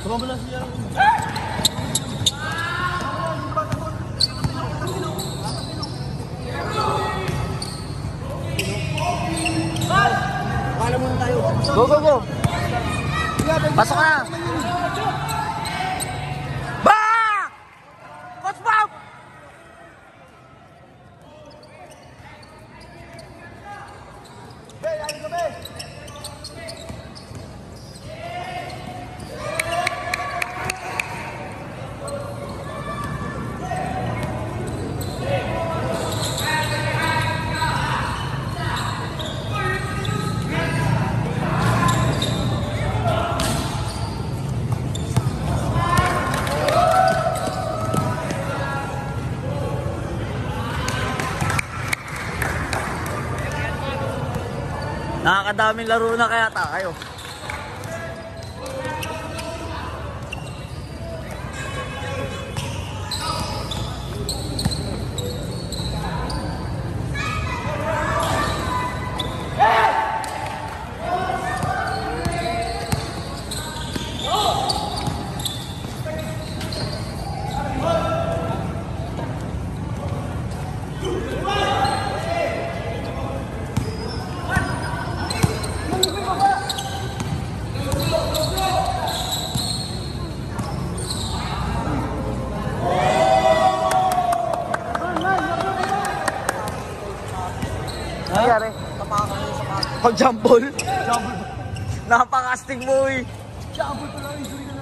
Tumabala siya. Wala muna tayo. Go, go, go. Pasok na. Back! Coach Bob! Nakakadaming laro na kaya tayo. Nangyari? Pag-jumble? Jumble. Napakastig mo eh. Jumble pa lang, injury ka na.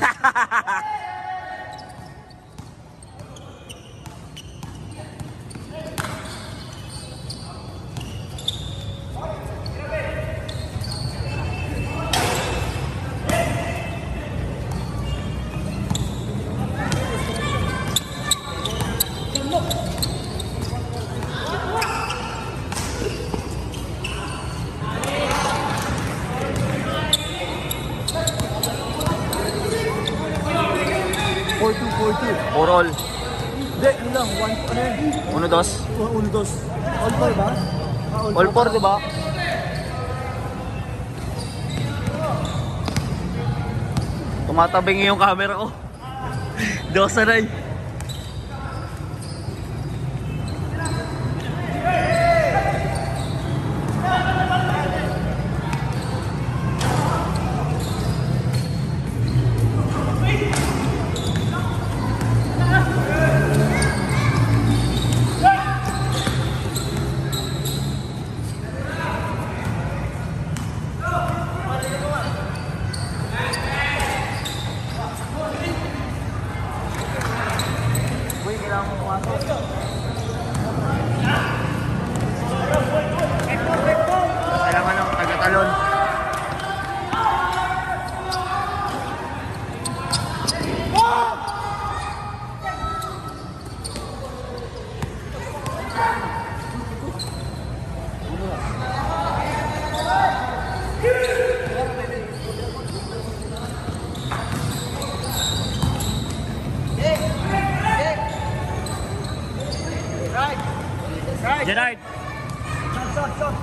For all. Hindi, yun lang. Ano yun? 1-2. 1-2. All 4 ba? All 4, diba? Tumatabing yung camera ko. Di ako sanay. Kailangan ng taga-talon. Gerard! Stop.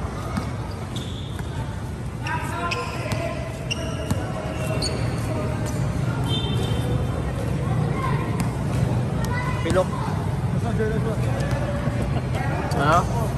Pilok. Ano?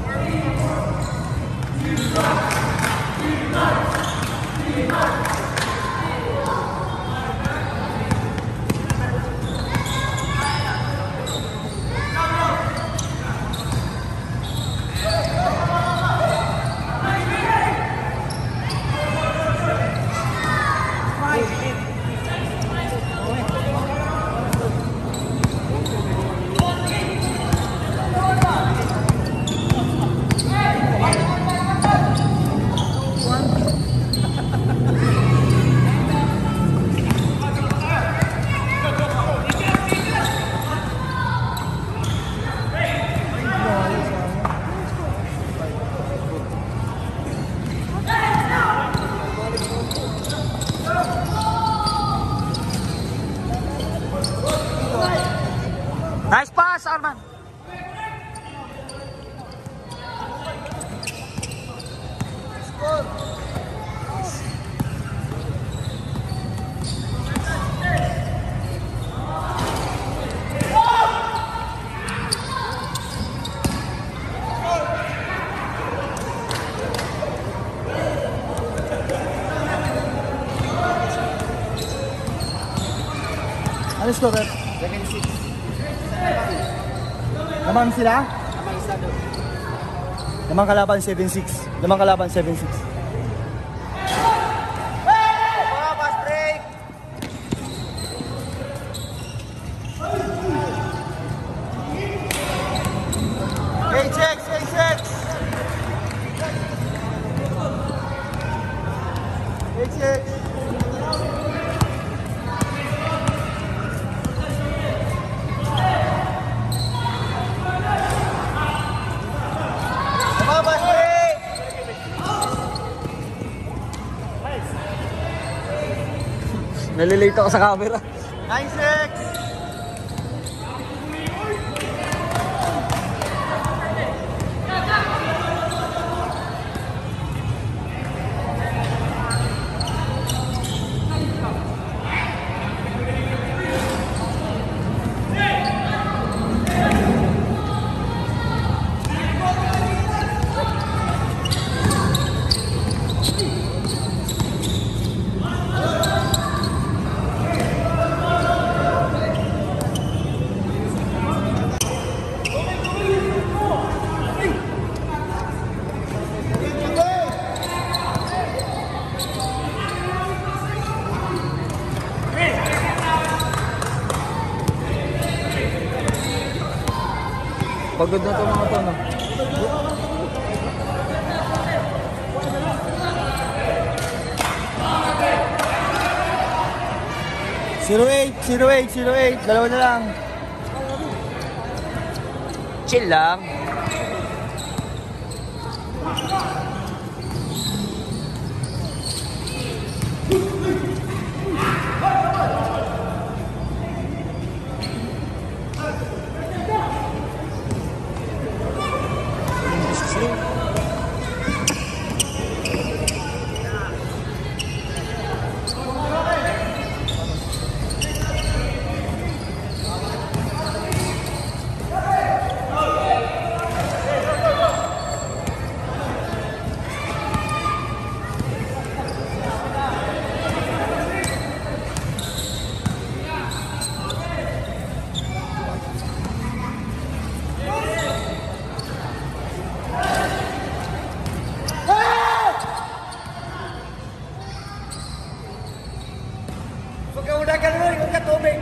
Nice pass, Arman. Score. Ano score, ref? 7-6. Naman sila? Namang isa doon. Namang kalaban 7-6. Namang kalaban 7-6. Fast break! K-check! K-check! K-check! Fast break! Nalilate ako sa camera. 9-6! Pagod na to mga to, no? Zero eight. Dalawa na lang. Chill lang. Huwag ka muna ganun, huwag ka tubig.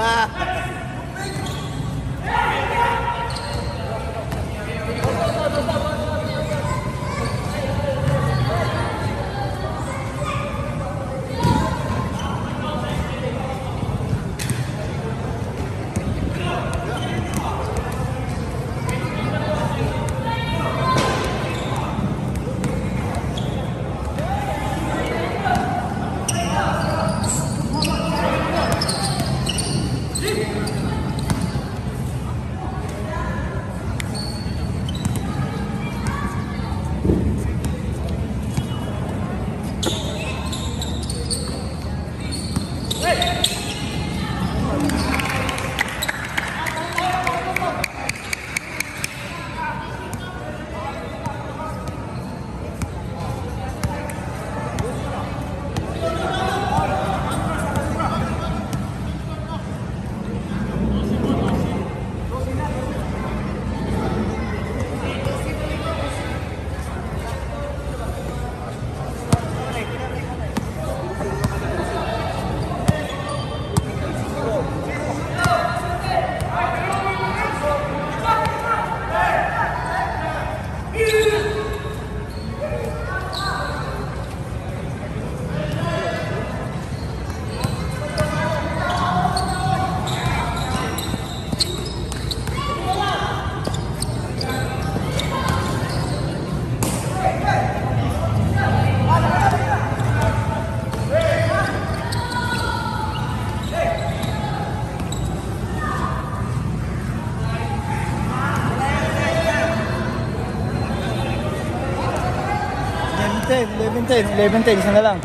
Eleven ten, isa na lang.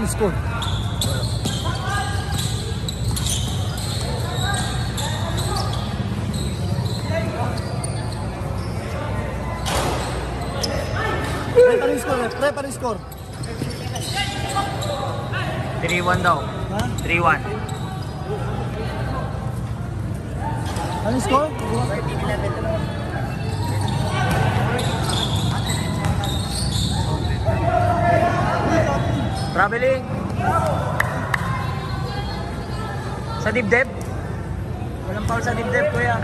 Final score. Final score, final score. 3-1 daw. Ha? 3-1. Final score? Traveling. Sa dibdib. Walang foul sa dibdib, kuya.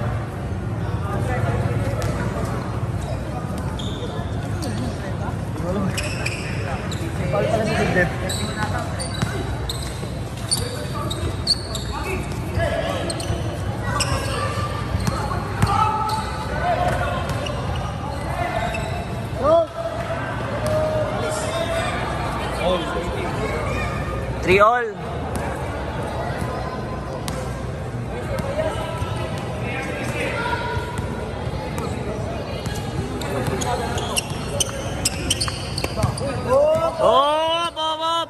Foul pala sa dibdib. Go! 3-all. Op, op, op.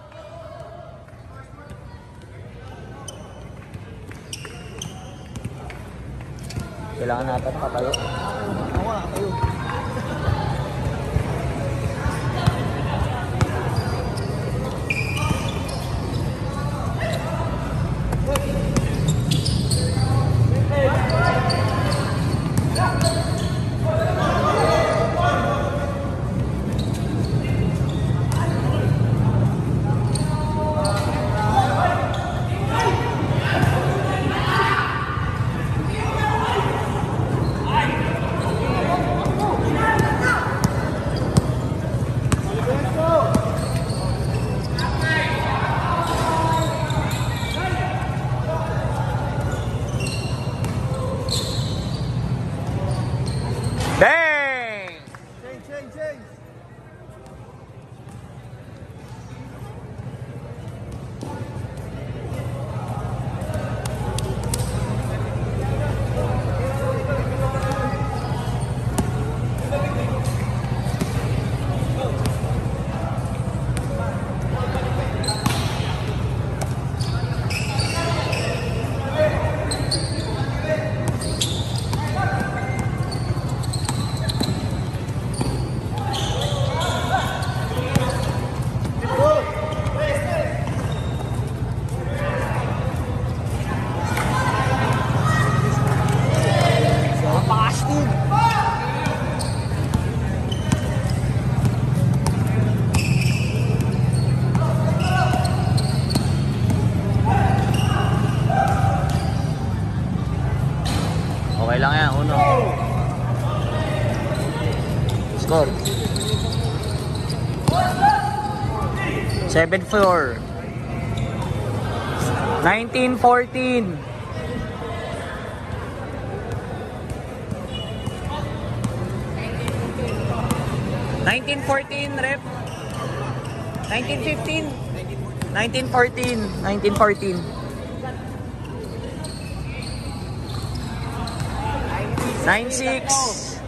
Kailangan natin patayo. Wala kayo. Bang! Change. Okay lang yan, uno. Score. 7-4. 19-14. 19-14, rep. 19-15. 19-14. 19-14. 9-6.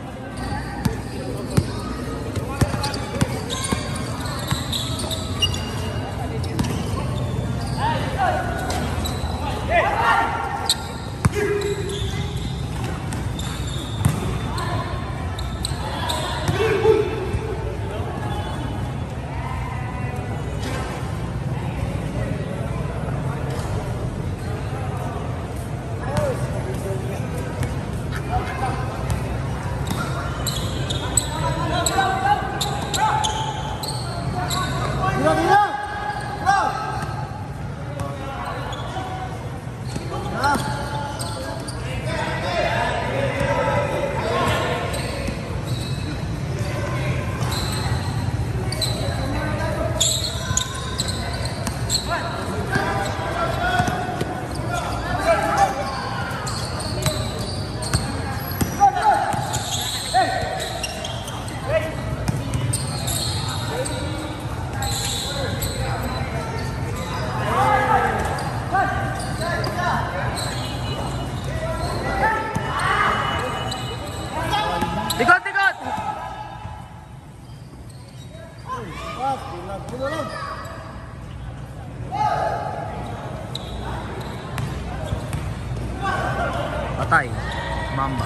Likod, likod! Patay. Mamba.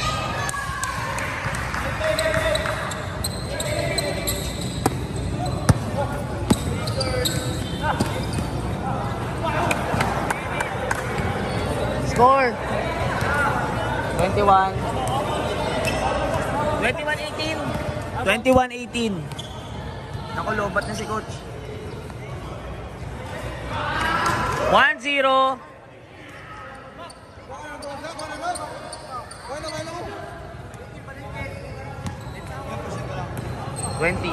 Score 21 21-18 21-18. Naku, lobat na si coach. 1-0. 20.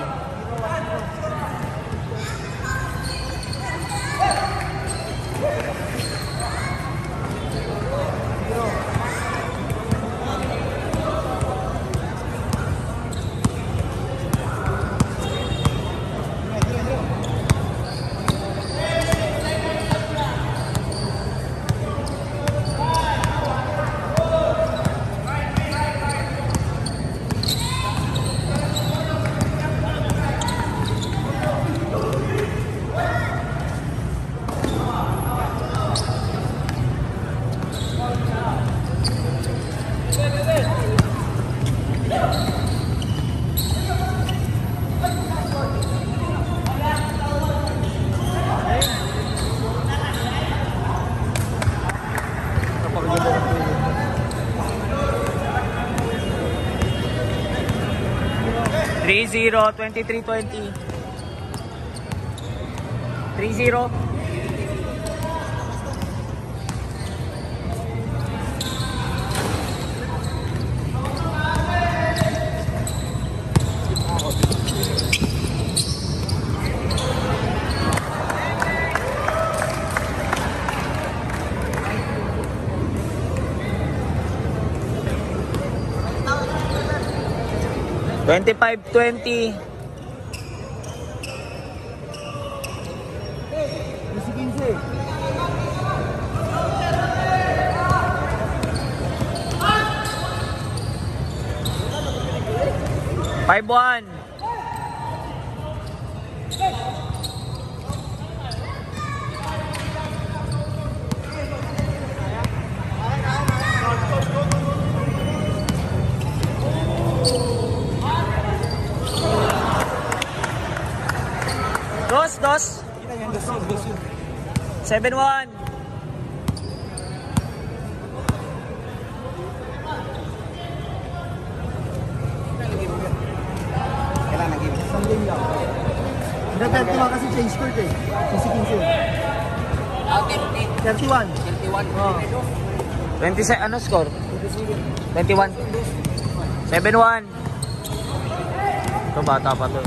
Three 0, 23-20. 3-0. 25-20. Isi 15. 5-1. Dos. Kita niyan, dos yun. 7-1. Kailan nag-game? Isang game lang. Hindi, 31 kasi change court eh. Isi 15. 31. 21. Oh. 20 ano score? 21. 7-1. Ito bata pa to.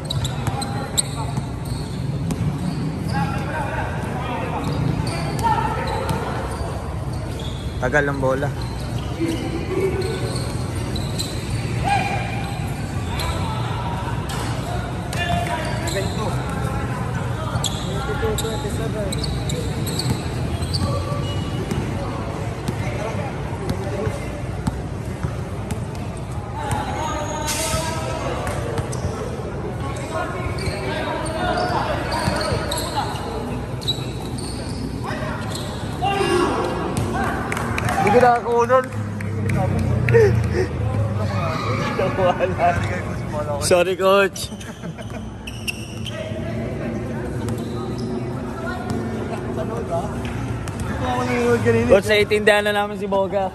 Tagal ng bola. Hindi ko nakakunan. Sorry, coach. Coach, naiintindihan na namin si Boga.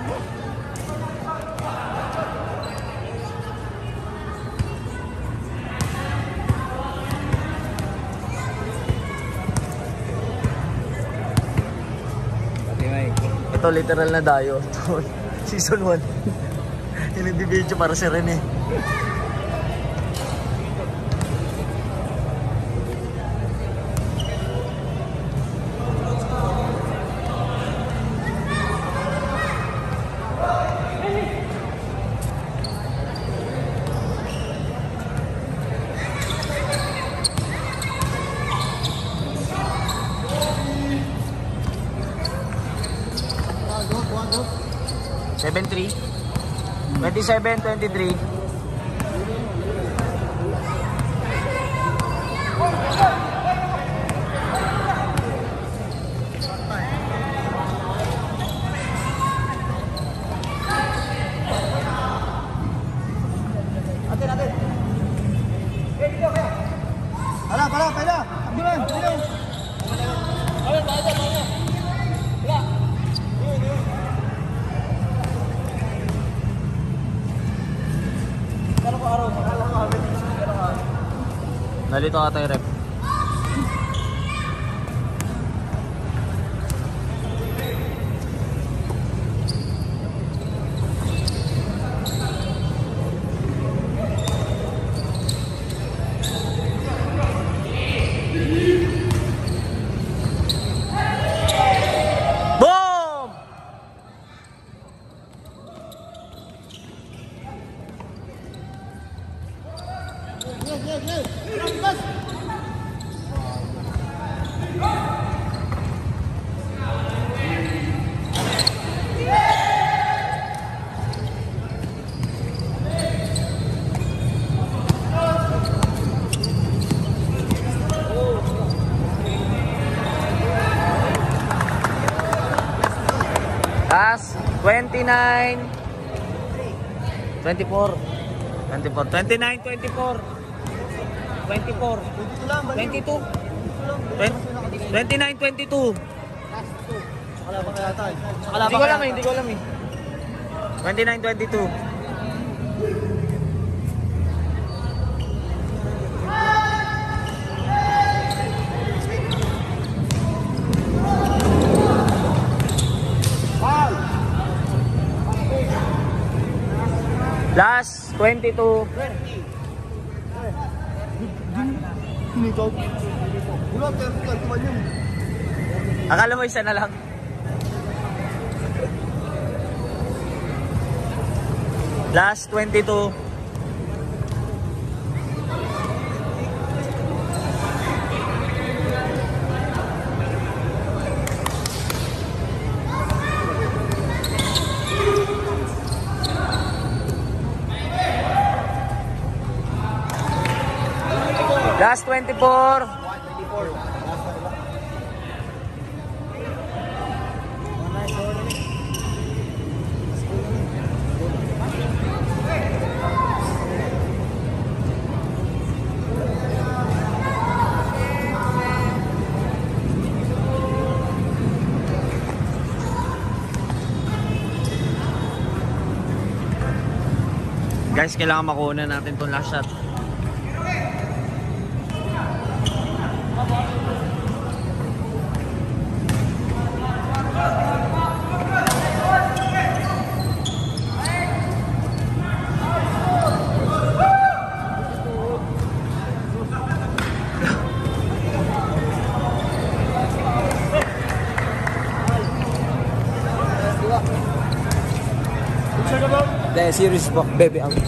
Ito literal na dayo. Season 1. Hindi video para si Rene. (7-3) 27-23. yan. Dito. Nalito ka tayo rep. Boom! Last 29 24 24 29 24 24 22 29 22 Wala pa kaya tayo. Hindi ko alam eh, hindi ko alam eh. 29 22 Last 22 Hinikaw. Wala, 31 yun. Akala mo isa na lang. Last 22 Last 24 Guys, kailangan makuha natin itong last shot. The series po, baby out.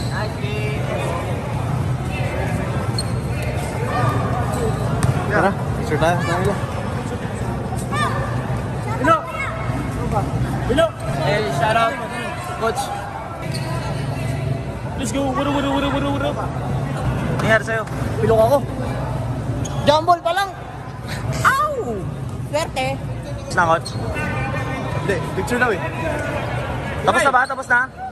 Tara, picture tayo. Bilo! Hey, shout out, coach. Let's go! Wuro! Nangyari sa'yo? Pilok ako. Jumble pa lang. Ow! Swerte. Tapos na, coach? Hindi, picture daw eh. Tapos na ba? Tapos na?